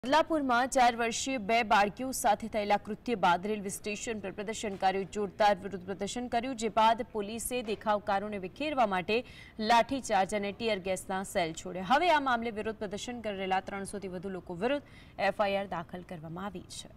બદલાપુરમાં 4 વર્ષીય 2 બાળકીઓ સાથે થયેલા કૃત્ય બાદ રેલવે સ્ટેશન પર પ્રદર્શનકારીઓ જોરદાર વિરોધ પ્રદર્શન કર્યું, જે બાદ પોલીસે દેખાવકારોને વિખેરવા માટે લાઠીચાર્જ અને ટીયર ગેસના સેલ છોડ્યા। હવે આ મામલે વિરોધ પ્રદર્શન કરી રહેલા 300થી વધુ લોકો વિરુદ્ધ એફઆઈઆર દાખલ કરવામાં આવી છે।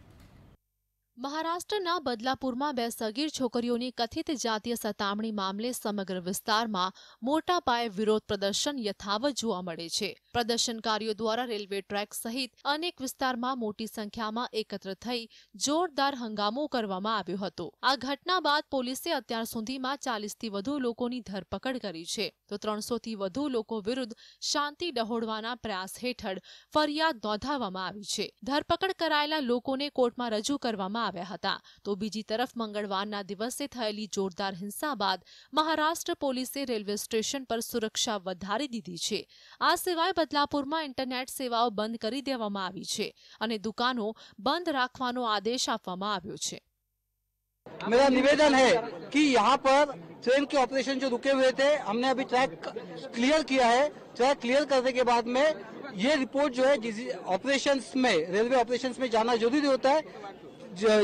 મહારાષ્ટ્રના બદલાપુરમાં 2 સગીર છોકરીઓની કથિત જાતીય સતામણી મામલે સમગ્ર વિસ્તારમાં મોટા પાયે વિરોધ પ્રદર્શન યથાવત જોવા મળે છે। પ્રદર્શનકારીઓ દ્વારા રેલવે ટ્રેક સહિત અનેક વિસ્તારમાં મોટી સંખ્યામાં એકત્ર થઈ જોરદાર હંગામો કરવામાં આવ્યો હતો। આ ઘટના બાદ પોલીસે અત્યાર સુધીમાં 40થી વધુ લોકોની ધરપકડ કરી છે, તો 300થી વધુ લોકો વિરુદ્ધ શાંતિ ડહોળવાના પ્રયાસ હેઠળ ફરિયાદ નોંધાવવામાં આવી છે। ધરપકડ કરાયેલા લોકોને કોર્ટમાં રજૂ કરવામાં આવ્યા હતા, તો બીજી તરફ મંગળવારના દિવસે થયેલી જોરદાર હિંસા બાદ મહારાષ્ટ્ર પોલીસે રેલવે સ્ટેશન પર સુરક્ષા વધારી દીધી છે। આ સિવાય બદલાપુરમાં ઇન્ટરનેટ સેવાઓ બંધ કરી દેવામાં આવી છે અને દુકાનો બંધ રાખવાનો આદેશ આપવામાં આવ્યો છે। मेरा निवेदन है कि यहाँ पर ट्रेन के ऑपरेशन जो रुके हुए थे, हमने अभी ट्रैक क्लियर किया है। ट्रैक क्लियर करने के बाद में ये रिपोर्ट जो है ऑपरेशंस में, रेलवे ऑपरेशंस में जाना जरूरी होता है,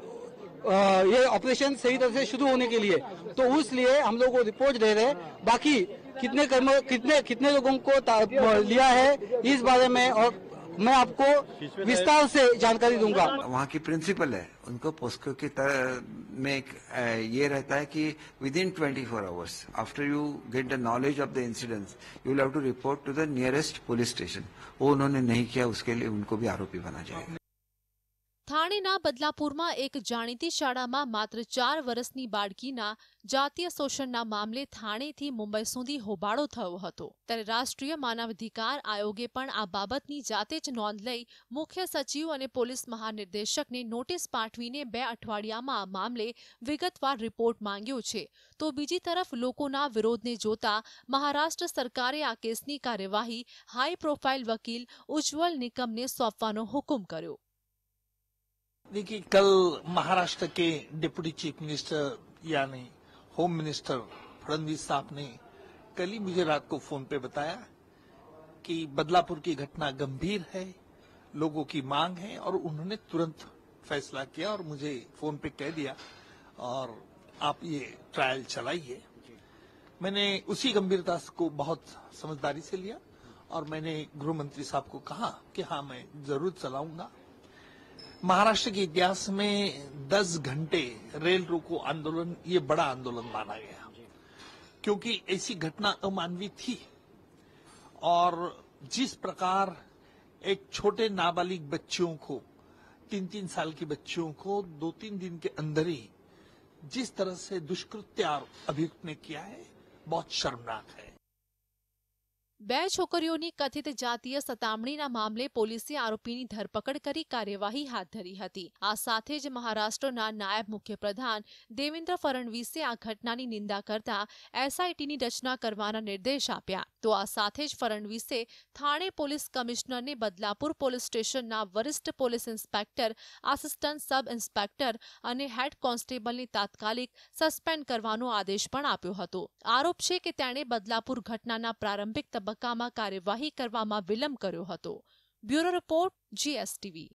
ये ऑपरेशन सही तरह से शुरू होने के लिए, तो इसलिए हम लोग को रिपोर्ट दे रहे हैं। बाकी कितने लोगों को लिया है इस बारे में और मैं आपको विस्तार से जानकारी दूंगा। वहाँ की प्रिंसिपल है, उनको पोस्को की में ये रहता है कि within 24 hours after you get the knowledge of the incidents you will have to report to the nearest police station. वो उन्होंने नहीं किया, उसके लिए उनको भी आरोपी बना जाएगा। થાણેના બદલાપુરમાં એક જાણીતી શાળામાં માત્ર 4 વર્ષની બાળકીના જાતીય શોષણના મામલે થાણેથી મુંબઈ સુધી હોબાળો થયો હતો, ત્યારે રાષ્ટ્રીય માનવાધિકાર આયોગે પણ આ બાબતની જાતે જ નોંધ લઈ મુખ્ય સચિવ અને પોલીસ મહાનિર્દેશકને નોટિસ પાઠવીને 2 અઠવાડિયામાં આ મામલે વિગતવાર રિપોર્ટ માંગ્યો છે, તો બીજી તરફ લોકોના વિરોધને જોતા મહારાષ્ટ્ર સરકારે આ કેસની કાર્યવાહી હાઈ પ્રોફાઇલ વકીલ ઉજ્જવલ નિકમને સોંપવાનો હુકમ કર્યો। देखिए, कल महाराष्ट्र के डिप्टी चीफ मिनिस्टर यानी होम मिनिस्टर फडणवीस साहब ने कल ही मुझे रात को फोन पे बताया कि बदलापुर की घटना गंभीर है, लोगों की मांग है, और उन्होंने तुरंत फैसला किया और मुझे फोन पे कह दिया और आप ये ट्रायल चलाइए। मैंने उसी गंभीरता को बहुत समझदारी से लिया और मैंने गृह मंत्री साहब को कहा कि हाँ, मैं जरूर चलाऊंगा। महाराष्ट्र के इतिहास में 10 घंटे रेल रोको आंदोलन ये बड़ा आंदोलन माना गया, क्योंकि ऐसी घटना अमानवीय थी और जिस प्रकार एक छोटे नाबालिग बच्चों को 3-3 साल की बच्चों को 2-3 दिन के अंदर ही जिस तरह से दुष्कृत्य अभियुक्त ने किया है, बहुत शर्मनाक है। 2 છોકરીઓની કથિત જાતીય સતામણીના મામલે પોલીસે આરોપીની ધરપકડ કરી કાર્યવાહી હાથ ધરી હતી। આ સાથે જ મહારાષ્ટ્રના નાયબ મુખ્યપ્રધાન દેવેન્દ્ર ફડણવીસે આ ઘટનાની નિંદા કરતા એસઆઈટીની રચના કરવાના નિર્દેશ આપ્યા, તો આ સાથે જ ફડણવીસે થાણે પોલીસ કમિશનરને બદલાપુર પોલીસ સ્ટેશનના વરિષ્ઠ police inspector, assistant sub inspector અને હેડ કોન્સ્ટેબલને તાત્કાલિક સસ્પેન્ડ કરવાનો આદેશ પણ આપ્યો હતો। આરોપ છે કે તેણે બદલાપુર ઘટનાના પ્રારંભિક તબક્કામાં કાર્યવાહી કરવામાં વિલંબ કર્યો હતો। Bureau report, GSTV।